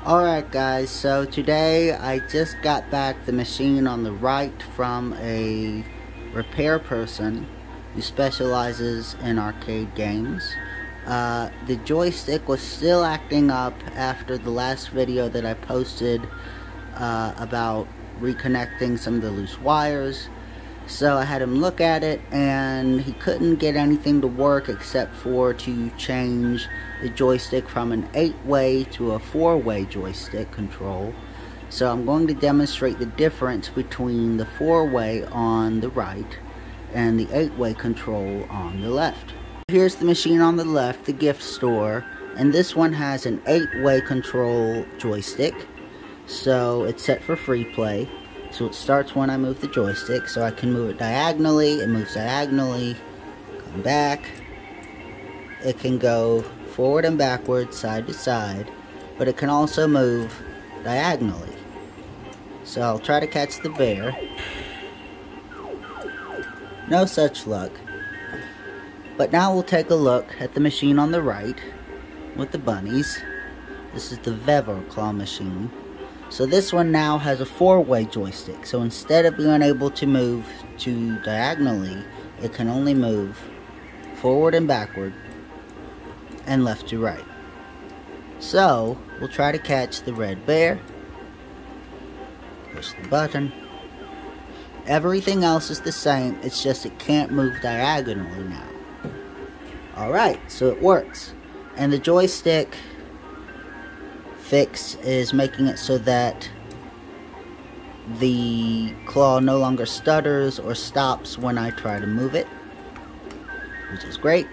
Alright guys, so today I just got back the machine on the right from a repair person who specializes in arcade games. The joystick was still acting up after the last video that I posted about reconnecting some of the loose wires. So I had him look at it and he couldn't get anything to work except for to change the joystick from an 8-way to a 4-way joystick control. So I'm going to demonstrate the difference between the 4-way on the right and the 8-way control on the left. Here's the machine on the left, the gift store, and this one has an 8-way control joystick. So it's set for free play. So it starts when I move the joystick, so I can move it diagonally. It moves diagonally, come back. It can go forward and backwards, side to side, but it can also move diagonally. So I'll try to catch the bear. No such luck. But now we'll take a look at the machine on the right with the bunnies. This is the Vevor claw machine. So this one now has a 4-way joystick. So instead of being able to move to diagonally, it can only move forward and backward and left to right. So we'll try to catch the red bear. Push the button. Everything else is the same, it's just it can't move diagonally now. Alright, so it works. And the joystick fix is making it so that the claw no longer stutters or stops when I try to move it, which is great.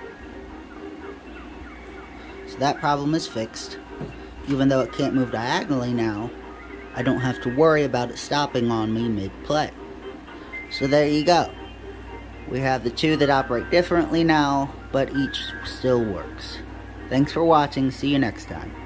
So that problem is fixed. Even though it can't move diagonally now, I don't have to worry about it stopping on me mid-play. So there you go. We have the two that operate differently now, but each still works. Thanks for watching. See you next time.